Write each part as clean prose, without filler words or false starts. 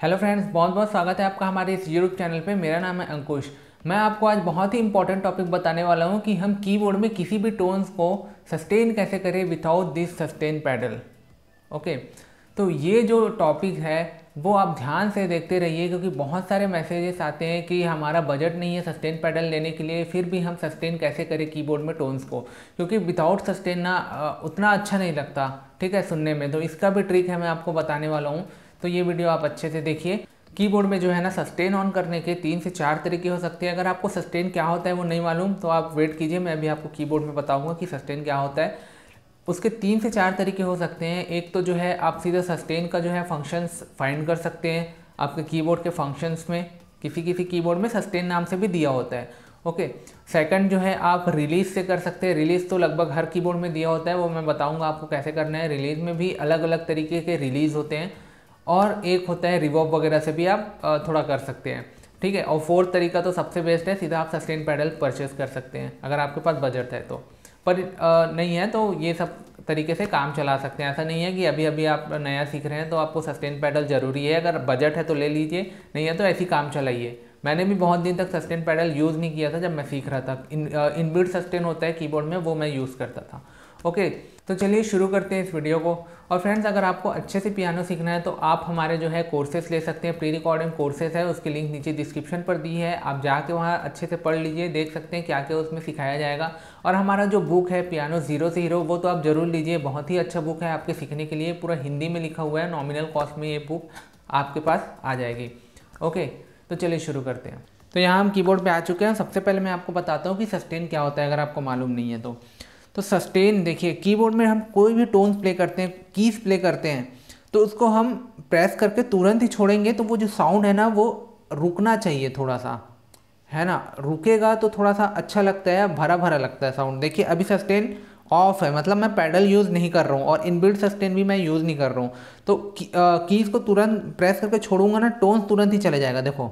Hello friends, बहुत बहुत स्वागत है आपका हमारे इस यूट्यूब चैनल पे। मेरा नाम है अंकुश। मैं आपको आज बहुत ही इंपॉर्टेंट टॉपिक बताने वाला हूँ कि हम कीबोर्ड में किसी भी टोन्स को सस्टेन कैसे करें without this sustain pedal. Okay, तो ये जो टॉपिक है वो आप ध्यान से देखते रहिए, क्योंकि बहुत सारे मैसेजेस आते हैं कि हमारा बजट नहीं है सस्टेन पैडल लेने के लिए, फिर भी हम सस्टेन कैसे करें कीबोर्ड में टोन्स को, क्योंकि विदाउट सस्टेन ना उतना अच्छा नहीं लगता, ठीक है, सुनने में। तो इसका भी ट्रिक है, मैं आपको बताने वाला हूँ। तो ये वीडियो आप अच्छे से देखिए। कीबोर्ड में जो है ना, सस्टेन ऑन करने के 3 से 4 तरीके हो सकते हैं। अगर आपको सस्टेन क्या होता है वो नहीं मालूम तो आप वेट कीजिए, मैं अभी आपको कीबोर्ड में बताऊंगा कि सस्टेन क्या होता है। उसके 3 से 4 तरीके हो सकते हैं। एक तो जो है आप सीधा सस्टेन का जो है फंक्शंस फाइंड कर सकते हैं आपके कीबोर्ड के फंक्शंस में। किसी किसी कीबोर्ड में सस्टेन नाम से भी दिया होता है। ओके, सेकंड जो है आप रिलीज से कर सकते हैं। रिलीज तो लगभग हर कीबोर्ड में दिया होता है, वो मैं बताऊंगा आपको कैसे करना है। रिलीज में भी अलग अलग तरीके के रिलीज होते हैं, और एक होता है रिवॉल्व वगैरह से भी आप थोड़ा कर सकते हैं, ठीक है। और फोर्थ तरीका तो सबसे बेस्ट है, सीधा आप सस्टेन पैडल परचेस कर सकते हैं अगर आपके पास बजट है तो। पर नहीं है तो ये सब तरीके से काम चला सकते हैं। ऐसा नहीं है कि अभी अभी आप नया सीख रहे हैं तो आपको सस्टेन पैडल ज़रूरी है। अगर बजट है तो ले लीजिए, नहीं है तो ऐसी काम चलाइए। मैंने भी बहुत दिन तक सस्टेन पैडल यूज़ नहीं किया था जब मैं सीख रहा था। इनबिल्ट सस्टेन होता है कीबोर्ड में, वो मैं यूज़ करता था। ओके, तो चलिए शुरू करते हैं इस वीडियो को। और फ्रेंड्स, अगर आपको अच्छे से पियानो सीखना है तो आप हमारे जो है कोर्सेज ले सकते हैं। प्री रिकॉर्डिंग कोर्सेज है, उसकी लिंक नीचे डिस्क्रिप्शन पर दी है, आप जाके वहाँ अच्छे से पढ़ लीजिए, देख सकते हैं क्या क्या उसमें सिखाया जाएगा। और हमारा जो बुक है पियानो ज़ीरो से हीरो, वो तो आप ज़रूर लीजिए, बहुत ही अच्छा बुक है आपके सीखने के लिए। पूरा हिंदी में लिखा हुआ है, नॉमिनल कॉस्ट में ये बुक आपके पास आ जाएगी। ओके, तो चलिए शुरू करते हैं। तो यहाँ हम कीबोर्ड पे आ चुके हैं। सबसे पहले मैं आपको बताता हूँ कि सस्टेन क्या होता है, अगर आपको मालूम नहीं है तो सस्टेन देखिए, कीबोर्ड में हम कोई भी टोन्स प्ले करते हैं, कीज प्ले करते हैं, तो उसको हम प्रेस करके तुरंत ही छोड़ेंगे तो वो जो साउंड है ना वो रुकना चाहिए थोड़ा सा, है ना। रुकेगा तो थोड़ा सा अच्छा लगता है, भरा भरा लगता है साउंड। देखिए अभी सस्टेन ऑफ है, मतलब मैं पैडल यूज़ नहीं कर रहा हूँ और इनबिल्ट सस्टेन भी मैं यूज़ नहीं कर रहा हूँ। तो कीज को तुरंत प्रेस करके छोड़ूंगा ना, टोन तुरंत ही चले जाएगा, देखो,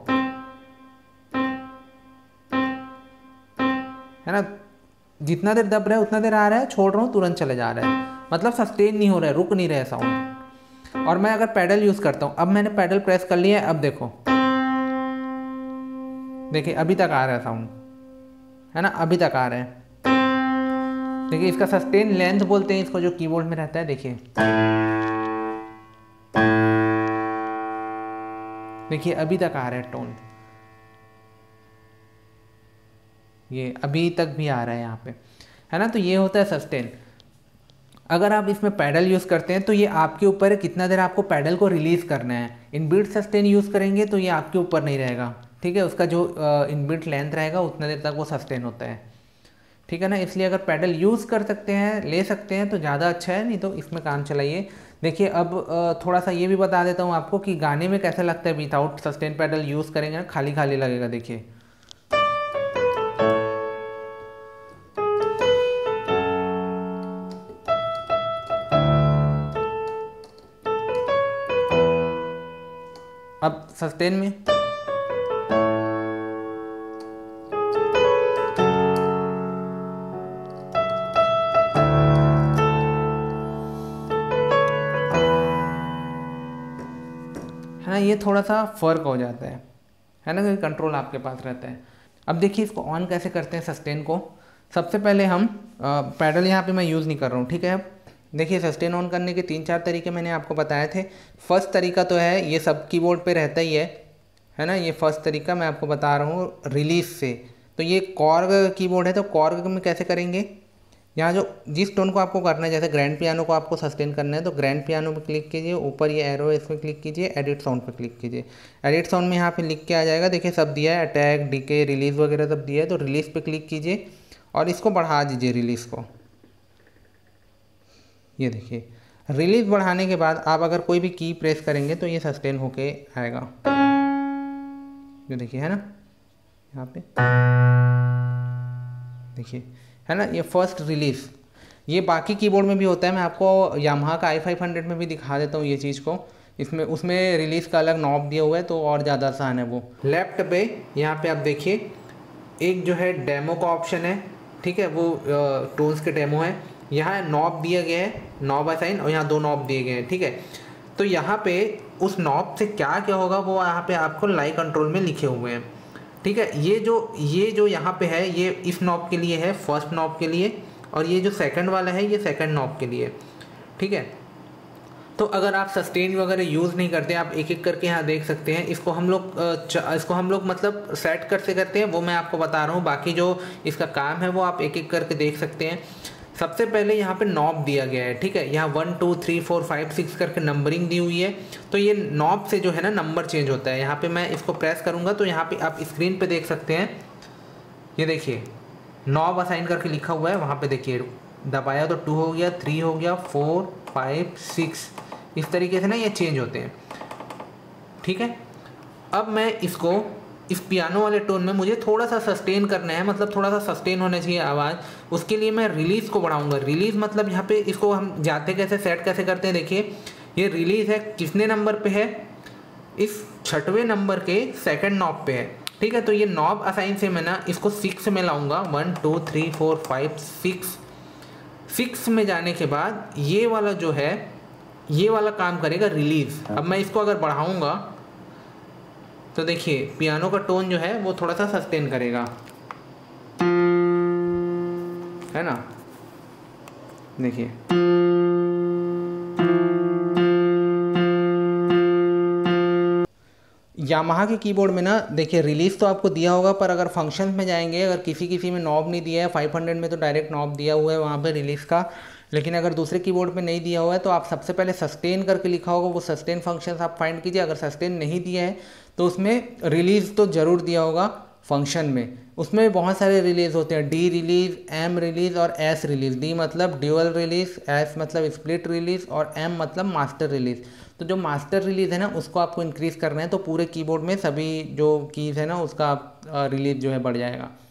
है ना। जितना देर दब रहा है उतना देर आ रहा है, छोड़ रहा हूँ तुरंत चले जा रहा है, मतलब सस्टेन नहीं हो रहा है, रुक नहीं रहा है साउंड। और मैं अगर पैडल यूज़ करता हूँ, अब मैंने पैडल प्रेस कर लिया है, अब देखो, देखिए अभी तक आ रहा है साउंड, है ना, अभी तक आ रहा है। देखिए इसका सस्टेन लेंथ बोलते हैं इसको, जो कीबोर्ड में रहता है। देखिए देखिए अभी तक आ रहा है टोन, ये अभी तक भी आ रहा है यहाँ पे, है ना। तो ये होता है सस्टेन। अगर आप इसमें पैडल यूज़ करते हैं तो ये आपके ऊपर है कितना देर आपको पैडल को रिलीज़ करना है। इनबिल्ट सस्टेन यूज़ करेंगे तो ये आपके ऊपर नहीं रहेगा, ठीक है। उसका जो इनबिल्ट लेंथ रहेगा उतना देर तक वो सस्टेन होता है, ठीक है ना। इसलिए अगर पैडल यूज़ कर सकते हैं, ले सकते हैं तो ज़्यादा अच्छा है, नहीं तो इसमें काम चलाइए। देखिए अब थोड़ा सा ये भी बता देता हूँ आपको कि गाने में कैसा लगता है विदाउट सस्टेन पैडल यूज़ करेंगे ना, खाली खाली लगेगा। देखिए अब सस्टेन में है ना, ये थोड़ा सा फर्क हो जाता है ना, क्योंकि कंट्रोल आपके पास रहता है। अब देखिए इसको ऑन कैसे करते हैं सस्टेन को। सबसे पहले हम पैडल यहाँ पे मैं यूज़ नहीं कर रहा हूँ, ठीक है। देखिए सस्टेन ऑन करने के 3-4 तरीके मैंने आपको बताए थे। फर्स्ट तरीका तो है, ये सब कीबोर्ड पे रहता ही है ना। ये फर्स्ट तरीका मैं आपको बता रहा हूँ, रिलीज से। तो ये कॉर्ग कीबोर्ड है, तो कॉर्ग में कैसे करेंगे, यहाँ जो जिस टोन को आपको करना है, जैसे ग्रैंड पियानो को आपको सस्टेन करना है तो ग्रैंड पियानो पे क्लिक कीजिए, ऊपर ये एरो है इस पर क्लिक कीजिए, एडिट साउंड पे क्लिक कीजिए। एडिट साउंड में यहाँ पे लिख के आ जाएगा, देखिए सब दिया है, अटैक, डीके, रिलीज वगैरह सब दिया है। तो रिलीज पे क्लिक कीजिए और इसको बढ़ा दीजिए, रिलीज को। ये देखिए रिलीज बढ़ाने के बाद आप अगर कोई भी की प्रेस करेंगे तो ये सस्टेन होके आएगा। ये देखिए, है ना, यहाँ पे देखिए, है ना, ये फर्स्ट रिलीज। ये बाकी कीबोर्ड में भी होता है, मैं आपको यामाहा का i500 में भी दिखा देता हूँ ये चीज़ को। इसमें उसमें रिलीज़ का अलग नॉब दिया हुआ है तो और ज़्यादा आसान है वो। लेफ्ट पे यहाँ पे आप देखिए एक जो है डेमो का ऑप्शन है, ठीक है, वो टोन्स के डेमो है। यहाँ नॉब दिया गया है, नॉब असाइन, और यहाँ 2 नॉब दिए गए हैं, ठीक है। तो यहाँ पे उस नॉब से क्या क्या होगा वो यहाँ पे आपको लाइव कंट्रोल में लिखे हुए हैं। ठीक है, ये जो यहाँ पे है ये इस नॉब के लिए है, फर्स्ट नॉब के लिए, और ये जो सेकंड वाला है ये सेकंड नॉब के लिए। ठीक है, तो अगर आप सस्टेन वगैरह यूज़ नहीं करते, आप एक एक करके यहाँ देख सकते हैं। इसको हम लोग मतलब सेट कैसे करते हैं वो मैं आपको बता रहा हूँ, बाकी जो इसका काम है वो आप एक एक करके देख सकते हैं। सबसे पहले यहाँ पे नॉब दिया गया है। ठीक है, यहाँ 1 2 3 4 5 6 करके नंबरिंग दी हुई है। तो ये नॉब से जो है ना नंबर चेंज होता है। यहाँ पे मैं इसको प्रेस करूँगा तो यहाँ पे आप स्क्रीन पे देख सकते हैं, ये देखिए नॉब असाइन करके लिखा हुआ है। वहाँ पे देखिए दबाया तो 2 हो गया, 3 हो गया, 4 5 6, इस तरीके से ना ये चेंज होते हैं। ठीक है, अब मैं इसको इस पियानो वाले टोन में मुझे थोड़ा सा सस्टेन करना है, मतलब थोड़ा सा सस्टेन होना चाहिए आवाज़। उसके लिए मैं रिलीज़ को बढ़ाऊंगा। रिलीज़ मतलब यहाँ पे इसको हम जाते कैसे सेट कैसे करते हैं, देखिए ये रिलीज़ है कितने नंबर पे है, इस 6वें नंबर के सेकंड नॉब पे है। ठीक है, तो ये नॉब असाइन से मैं ना इसको 6 में लाऊंगा। 1 2 3 4 5 6 में जाने के बाद ये वाला जो है ये वाला काम करेगा रिलीज़। अब मैं इसको अगर बढ़ाऊंगा तो देखिए पियानो का टोन जो है वो थोड़ा सा सस्टेन करेगा, है ना। देखिए यामाहा के कीबोर्ड में ना देखिए रिलीज़ तो आपको दिया होगा, पर अगर फंक्शंस में जाएंगे, अगर किसी में नॉब नहीं दिया है, 500 में तो डायरेक्ट नॉब दिया हुआ है वहाँ पे रिलीज़ का, लेकिन अगर दूसरे कीबोर्ड पे नहीं दिया हुआ है तो आप सबसे पहले सस्टेन करके लिखा होगा, वो सस्टेन फंक्शंस आप फाइंड कीजिए। अगर सस्टेन नहीं दिया है तो उसमें रिलीज़ तो ज़रूर दिया होगा फंक्शन में। उसमें बहुत सारे रिलीज़ होते हैं, डी रिलीज़, एम रिलीज़ और एस रिलीज़। डी मतलब ड्यूअल रिलीज़, एस मतलब स्प्लिट रिलीज़ और एम मतलब मास्टर रिलीज़। तो जो मास्टर रिलीज़ है ना उसको आपको इंक्रीज़ करना है, तो पूरे कीबोर्ड में सभी जो कीज़ है ना उसका रिलीज़ जो है बढ़ जाएगा।